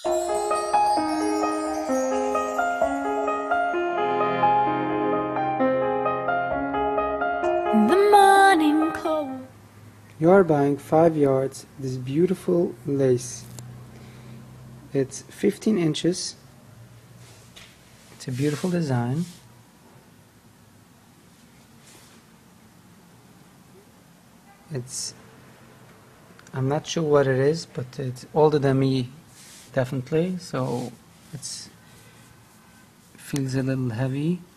The morning cold. You are buying 5 yards this beautiful lace. It's 15 inches. It's a beautiful design. I'm not sure what it is, but it's older than me, definitely, so it feels a little heavy.